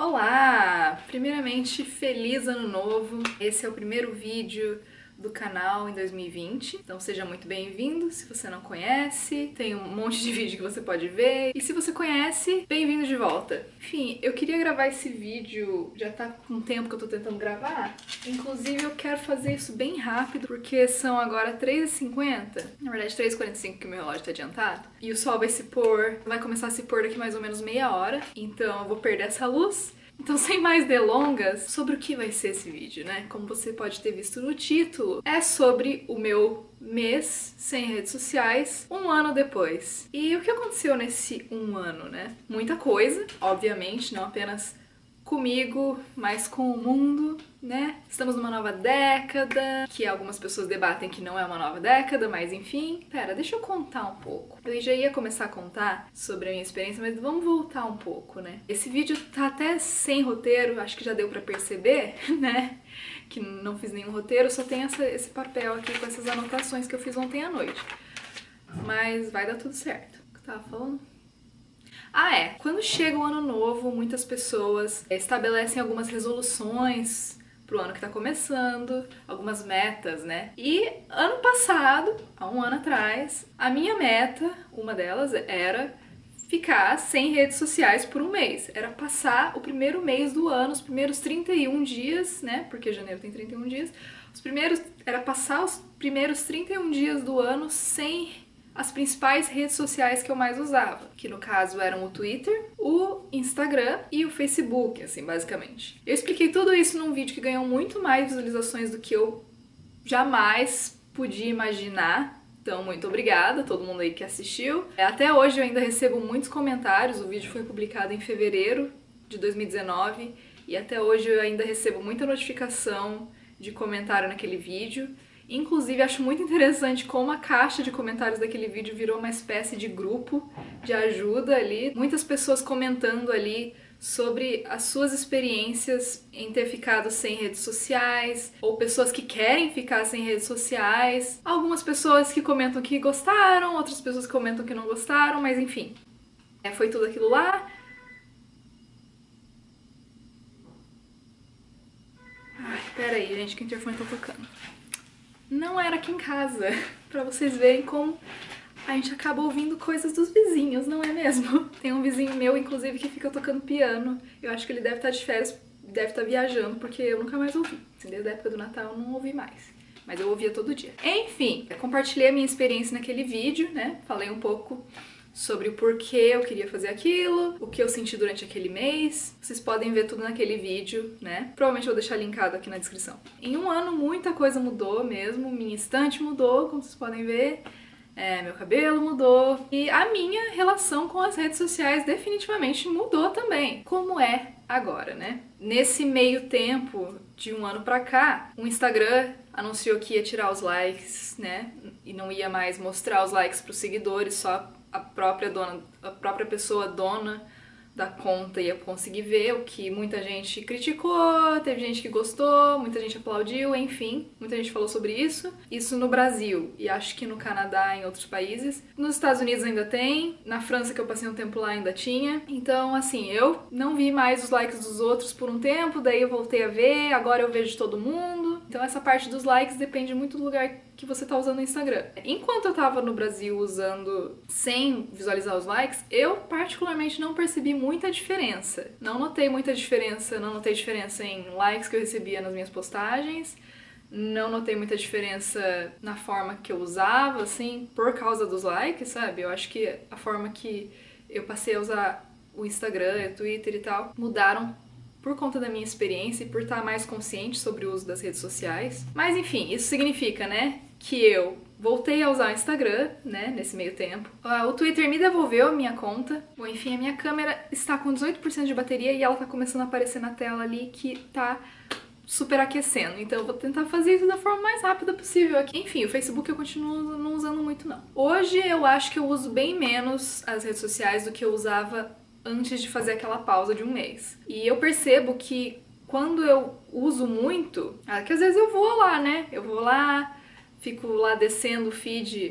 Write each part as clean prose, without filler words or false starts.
Olá! Primeiramente, feliz ano novo! Esse é o primeiro vídeo do canal em 2020, então seja muito bem-vindo. Se você não conhece, tem um monte de vídeo que você pode ver, e se você conhece, bem-vindo de volta. Enfim, eu queria gravar esse vídeo, já tá com um tempo que eu tô tentando gravar, inclusive eu quero fazer isso bem rápido, porque são agora 3h50, na verdade 3h45 que o meu relógio tá adiantado, e o sol vai se pôr, vai começar a se pôr daqui mais ou menos meia hora, então eu vou perder essa luz. Então, sem mais delongas, sobre o que vai ser esse vídeo, né? Como você pode ter visto no título, é sobre o meu mês sem redes sociais, um ano depois. E o que aconteceu nesse um ano, né? Muita coisa, obviamente, não apenas comigo, mas com o mundo, né? Estamos numa nova década, que algumas pessoas debatem que não é uma nova década, mas enfim. Pera, deixa eu contar um pouco. Eu já ia começar a contar sobre a minha experiência, mas vamos voltar um pouco, né? Esse vídeo tá até sem roteiro, acho que já deu pra perceber, né? Que não fiz nenhum roteiro, só tem esse papel aqui com essas anotações que eu fiz ontem à noite. Mas vai dar tudo certo. O que eu tava falando? Quando chega o ano novo, muitas pessoas estabelecem algumas resoluções pro ano que tá começando, algumas metas, né? E ano passado, há um ano atrás, a minha meta, uma delas, era ficar sem redes sociais por um mês. Era passar o primeiro mês do ano, os primeiros 31 dias, né? Porque janeiro tem 31 dias. Era passar os primeiros 31 dias do ano sem as principais redes sociais que eu mais usava, que no caso eram o Twitter, o Instagram e o Facebook, assim, basicamente. Eu expliquei tudo isso num vídeo que ganhou muito mais visualizações do que eu jamais podia imaginar. Então, muito obrigada a todo mundo aí que assistiu. Até hoje eu ainda recebo muitos comentários, o vídeo foi publicado em fevereiro de 2019 e até hoje eu ainda recebo muita notificação de comentário naquele vídeo. Inclusive, acho muito interessante como a caixa de comentários daquele vídeo virou uma espécie de grupo de ajuda ali. Muitas pessoas comentando ali sobre as suas experiências em ter ficado sem redes sociais, ou pessoas que querem ficar sem redes sociais. Algumas pessoas que comentam que gostaram, outras pessoas que comentam que não gostaram, mas enfim. Foi tudo aquilo lá. Ai, peraí, gente, que o interfone tá tocando. Não era aqui em casa, pra vocês verem como a gente acaba ouvindo coisas dos vizinhos, não é mesmo? Tem um vizinho meu, inclusive, que fica tocando piano. Eu acho que ele deve estar de férias, deve estar viajando, porque eu nunca mais ouvi. Desde a época do Natal eu não ouvi mais, mas eu ouvia todo dia. Enfim, compartilhei a minha experiência naquele vídeo, né? Falei um pouco sobre o porquê eu queria fazer aquilo, o que eu senti durante aquele mês. Vocês podem ver tudo naquele vídeo, né? Provavelmente eu vou deixar linkado aqui na descrição. Em um ano muita coisa mudou mesmo, minha estante mudou, como vocês podem ver, meu cabelo mudou e a minha relação com as redes sociais definitivamente mudou também, como é agora, né? Nesse meio tempo de um ano pra cá, o Instagram anunciou que ia tirar os likes, né? E não ia mais mostrar os likes pros seguidores, só a própria pessoa dona da conta ia conseguir ver, o que muita gente criticou, teve gente que gostou, muita gente aplaudiu, enfim, muita gente falou sobre isso. Isso no Brasil, e acho que no Canadá e em outros países. Nos Estados Unidos ainda tem, na França, que eu passei um tempo lá, ainda tinha. Então, assim, eu não vi mais os likes dos outros por um tempo, daí eu voltei a ver, agora eu vejo todo mundo. Então essa parte dos likes depende muito do lugar que você tá usando o Instagram. Enquanto eu tava no Brasil usando sem visualizar os likes, eu particularmente não percebi muita diferença. Não notei muita diferença, não notei diferença em likes que eu recebia nas minhas postagens, não notei muita diferença na forma que eu usava, assim, por causa dos likes, sabe? Eu acho que a forma que eu passei a usar o Instagram, o Twitter e tal, mudaram por conta da minha experiência e por estar mais consciente sobre o uso das redes sociais. Mas enfim, isso significa, né, que eu voltei a usar o Instagram, né, nesse meio tempo. O Twitter me devolveu a minha conta. Bom, enfim, a minha câmera está com 18% de bateria e ela tá começando a aparecer na tela ali que tá superaquecendo. Então eu vou tentar fazer isso da forma mais rápida possível aqui. Enfim, o Facebook eu continuo não usando muito, não. Hoje eu acho que eu uso bem menos as redes sociais do que eu usava antes de fazer aquela pausa de um mês. E eu percebo que quando eu uso muito, que às vezes eu vou lá, né? Eu vou lá, fico lá descendo o feed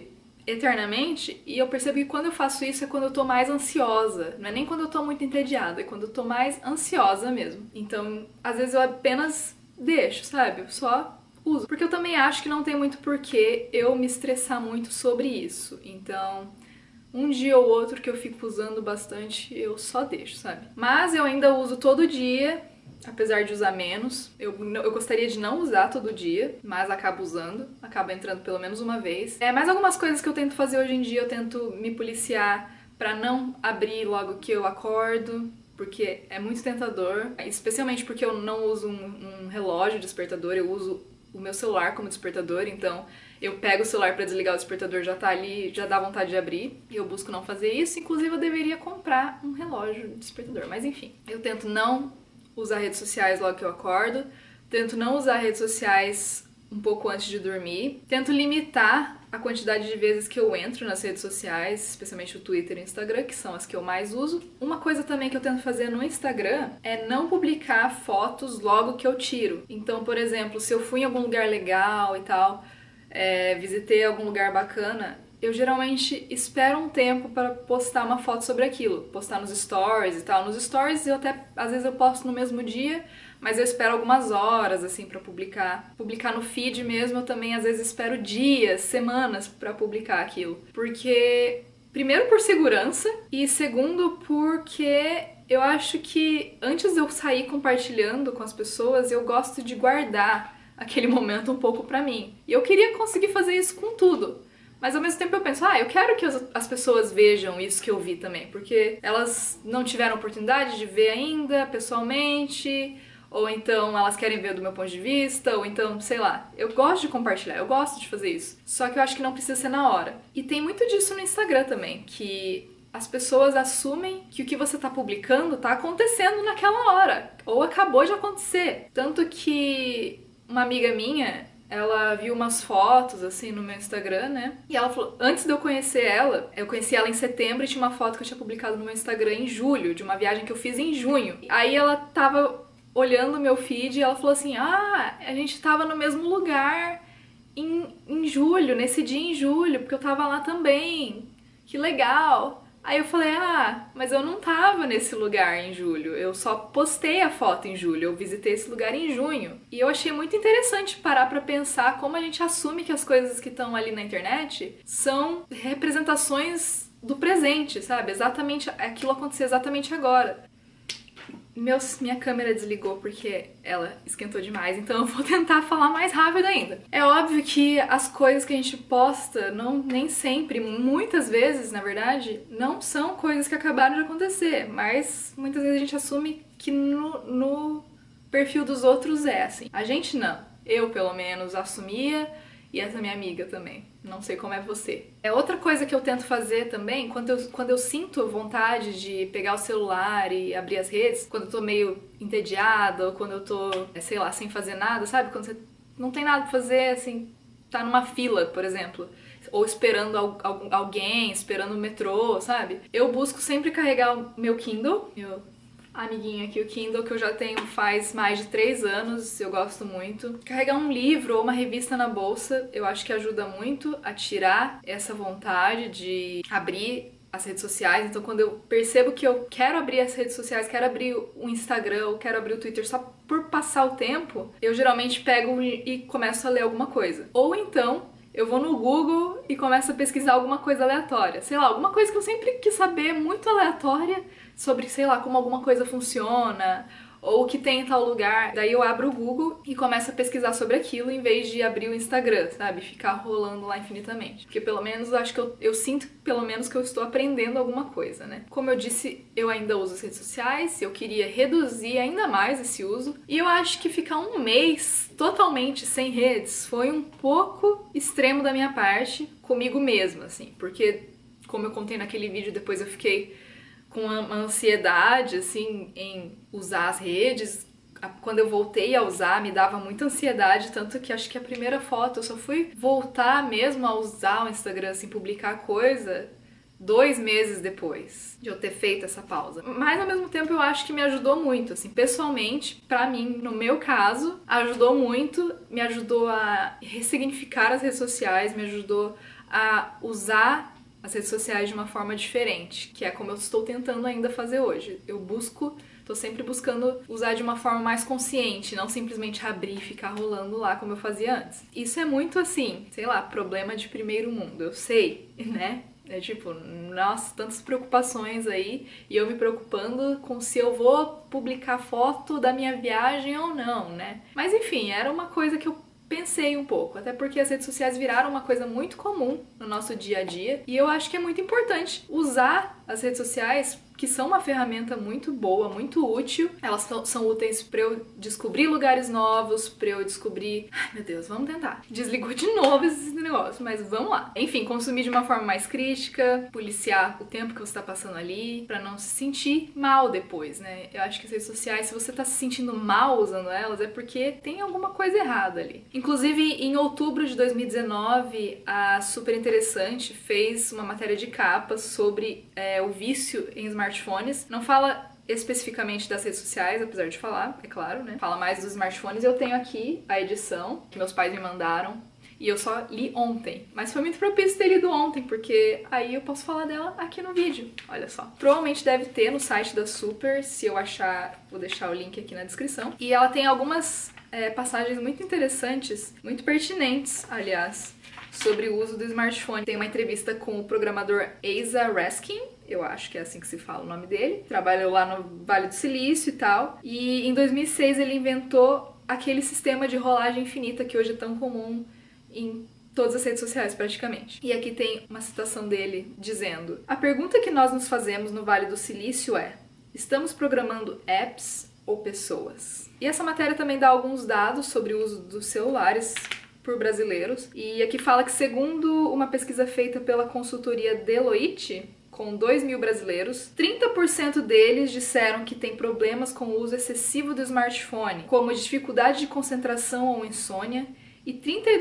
eternamente, e eu percebo que quando eu faço isso é quando eu tô mais ansiosa. Não é nem quando eu tô muito entediada, é quando eu tô mais ansiosa mesmo. Então, às vezes eu apenas deixo, sabe? Eu só uso. Porque eu também acho que não tem muito porquê eu me estressar muito sobre isso. Então, um dia ou outro que eu fico usando bastante, eu só deixo, sabe? Mas eu ainda uso todo dia, apesar de usar menos. Eu gostaria de não usar todo dia, mas acabo usando, acabo entrando pelo menos uma vez. Mais algumas coisas que eu tento fazer hoje em dia, eu tento me policiar pra não abrir logo que eu acordo, porque é muito tentador, especialmente porque eu não uso um relógio despertador, eu uso o meu celular como despertador, então eu pego o celular pra desligar o despertador, já tá ali, já dá vontade de abrir, e eu busco não fazer isso. Inclusive eu deveria comprar um relógio despertador, mas enfim. Eu tento não usar redes sociais logo que eu acordo, tento não usar redes sociais um pouco antes de dormir, tento limitar a quantidade de vezes que eu entro nas redes sociais, especialmente o Twitter e o Instagram, que são as que eu mais uso. Uma coisa também que eu tento fazer no Instagram é não publicar fotos logo que eu tiro. Então, por exemplo, se eu fui em algum lugar legal e tal, visitei algum lugar bacana, eu geralmente espero um tempo para postar uma foto sobre aquilo, postar nos stories e tal. Nos stories eu até, às vezes eu posto no mesmo dia, mas eu espero algumas horas, assim, pra publicar. Publicar no feed mesmo, eu também às vezes espero dias, semanas pra publicar aquilo. Porque, primeiro por segurança, e segundo porque eu acho que antes de eu sair compartilhando com as pessoas, eu gosto de guardar aquele momento um pouco pra mim. E eu queria conseguir fazer isso com tudo. Mas ao mesmo tempo eu penso, eu quero que as pessoas vejam isso que eu vi também, porque elas não tiveram oportunidade de ver ainda pessoalmente, ou então elas querem ver do meu ponto de vista, ou então, sei lá. Eu gosto de compartilhar, eu gosto de fazer isso. Só que eu acho que não precisa ser na hora. E tem muito disso no Instagram também, que as pessoas assumem que o que você tá publicando tá acontecendo naquela hora, ou acabou de acontecer. Tanto que uma amiga minha, ela viu umas fotos, assim, no meu Instagram, né? E ela falou, antes de eu conhecer ela, eu conheci ela em setembro e tinha uma foto que eu tinha publicado no meu Instagram em julho, de uma viagem que eu fiz em junho. Aí ela tava olhando o meu feed e ela falou assim, a gente tava no mesmo lugar em julho, nesse dia em julho, porque eu tava lá também. Que legal! Aí eu falei, mas eu não tava nesse lugar em julho, eu só postei a foto em julho, eu visitei esse lugar em junho. E eu achei muito interessante parar pra pensar como a gente assume que as coisas que estão ali na internet são representações do presente, sabe? Exatamente, aquilo aconteceu exatamente agora. Minha câmera desligou porque ela esquentou demais, então eu vou tentar falar mais rápido ainda. É óbvio que as coisas que a gente posta, nem sempre, muitas vezes, na verdade, não são coisas que acabaram de acontecer, mas muitas vezes a gente assume que no perfil dos outros é assim. A gente não. Eu, pelo menos, assumia, e essa minha amiga também. Não sei como é você. Outra coisa que eu tento fazer também, quando eu sinto vontade de pegar o celular e abrir as redes, quando eu tô meio entediada, ou quando eu tô, sei lá, sem fazer nada, sabe? Quando você não tem nada pra fazer, assim, tá numa fila, por exemplo, ou esperando alguém, esperando o metrô, sabe? Eu busco sempre carregar o meu Kindle, meu amiguinho aqui, o Kindle, que eu já tenho faz mais de 3 anos, eu gosto muito. Carregar um livro ou uma revista na bolsa, eu acho que ajuda muito a tirar essa vontade de abrir as redes sociais. Então, quando eu percebo que eu quero abrir as redes sociais, quero abrir o Instagram, ou quero abrir o Twitter só por passar o tempo, eu geralmente pego e começo a ler alguma coisa. Ou então, eu vou no Google e começo a pesquisar alguma coisa aleatória. Sei lá, alguma coisa que eu sempre quis saber, muito aleatória, sobre, sei lá, como alguma coisa funciona, ou o que tem em tal lugar. Daí eu abro o Google e começo a pesquisar sobre aquilo em vez de abrir o Instagram, sabe? Ficar rolando lá infinitamente. Porque pelo menos, acho que eu sinto pelo menos que eu estou aprendendo alguma coisa, né? Como eu disse, eu ainda uso as redes sociais, eu queria reduzir ainda mais esse uso. E eu acho que ficar um mês totalmente sem redes foi um pouco extremo da minha parte, comigo mesma, assim. Porque, como eu contei naquele vídeo, depois eu fiquei com uma ansiedade, assim, em usar as redes. Quando eu voltei a usar, me dava muita ansiedade, tanto que acho que a primeira foto eu só fui voltar mesmo a usar o Instagram, assim, publicar coisa 2 meses depois de eu ter feito essa pausa. Mas ao mesmo tempo eu acho que me ajudou muito, assim, pessoalmente, pra mim, no meu caso, ajudou muito, me ajudou a ressignificar as redes sociais, me ajudou a usar as redes sociais de uma forma diferente, que é como eu estou tentando ainda fazer hoje. Tô sempre buscando usar de uma forma mais consciente, não simplesmente abrir e ficar rolando lá como eu fazia antes. Isso é muito assim, sei lá, problema de primeiro mundo, eu sei, né? É tipo, nossa, tantas preocupações aí, e eu me preocupando com se eu vou publicar foto da minha viagem ou não, né? Mas enfim, era uma coisa que eu pensei um pouco, até porque as redes sociais viraram uma coisa muito comum no nosso dia a dia, e eu acho que é muito importante usar as redes sociais, que são uma ferramenta muito boa, muito útil. Elas são úteis pra eu descobrir lugares novos, pra eu descobrir... Ai, meu Deus, vamos tentar. Desligou de novo esse negócio, mas vamos lá. Enfim, consumir de uma forma mais crítica, policiar o tempo que você tá passando ali, pra não se sentir mal depois, né? Eu acho que as redes sociais, se você tá se sentindo mal usando elas, é porque tem alguma coisa errada ali. Inclusive, em outubro de 2019, a Super Interessante fez uma matéria de capa sobre o vício em smartphones. Não fala especificamente das redes sociais, apesar de falar, é claro, né? Fala mais dos smartphones. Eu tenho aqui a edição que meus pais me mandaram e eu só li ontem. Mas foi muito propício ter lido ontem, porque aí eu posso falar dela aqui no vídeo. Olha só. Provavelmente deve ter no site da Super, se eu achar, vou deixar o link aqui na descrição. E ela tem algumas passagens muito interessantes, muito pertinentes, aliás, sobre o uso do smartphone. Tem uma entrevista com o programador Asa Raskin, eu acho que é assim que se fala o nome dele. Trabalhou lá no Vale do Silício e tal. E em 2006 ele inventou aquele sistema de rolagem infinita que hoje é tão comum em todas as redes sociais praticamente. E aqui tem uma citação dele dizendo: a pergunta que nós nos fazemos no Vale do Silício é: estamos programando apps ou pessoas? E essa matéria também dá alguns dados sobre o uso dos celulares por brasileiros. E aqui fala que, segundo uma pesquisa feita pela consultoria Deloitte, com 2.000 brasileiros, 30% deles disseram que tem problemas com o uso excessivo do smartphone, como dificuldade de concentração ou insônia, e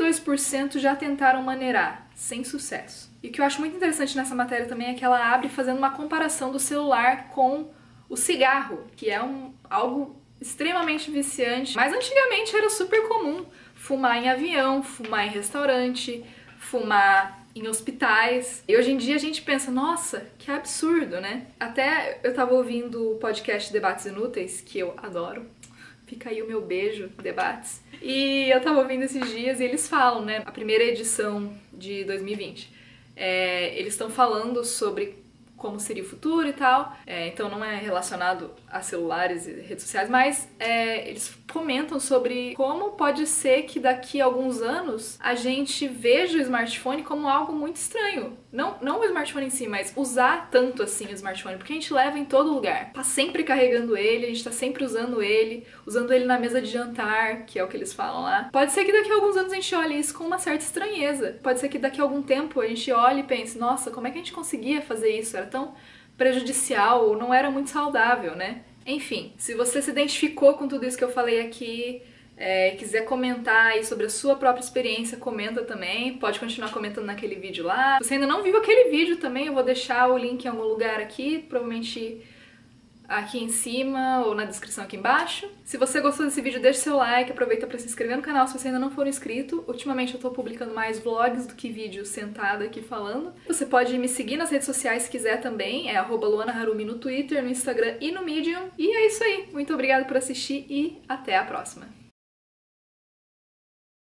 32% já tentaram maneirar, sem sucesso. E o que eu acho muito interessante nessa matéria também é que ela abre fazendo uma comparação do celular com o cigarro, que é algo extremamente viciante, mas antigamente era super comum fumar em avião, fumar em restaurante, fumar em hospitais. E hoje em dia a gente pensa, nossa, que absurdo, né? Até eu tava ouvindo o podcast Debates Inúteis, que eu adoro. Fica aí o meu beijo, Debates. E eu tava ouvindo esses dias e eles falam, né? A primeira edição de 2020. Eles estão falando sobre como seria o futuro e tal, então não é relacionado a celulares e redes sociais, mas eles comentam sobre como pode ser que daqui a alguns anos a gente veja o smartphone como algo muito estranho. Não o smartphone em si, mas usar tanto assim o smartphone, porque a gente leva em todo lugar. Tá sempre carregando ele, a gente tá sempre usando ele na mesa de jantar, que é o que eles falam lá. Pode ser que daqui a alguns anos a gente olhe isso com uma certa estranheza. Pode ser que daqui a algum tempo a gente olhe e pense, nossa, como é que a gente conseguia fazer isso? Era tão prejudicial, ou não era muito saudável, né? Enfim, se você se identificou com tudo isso que eu falei aqui, quiser comentar aí sobre a sua própria experiência, comenta também. Pode continuar comentando naquele vídeo lá. Se você ainda não viu aquele vídeo também, eu vou deixar o link em algum lugar aqui, provavelmente aqui em cima ou na descrição aqui embaixo. Se você gostou desse vídeo, deixa seu like, aproveita para se inscrever no canal se você ainda não for inscrito. Ultimamente eu tô publicando mais vlogs do que vídeos sentada aqui falando. Você pode me seguir nas redes sociais se quiser também, é @luanaharumi no Twitter, no Instagram e no Medium. E é isso aí, muito obrigada por assistir e até a próxima!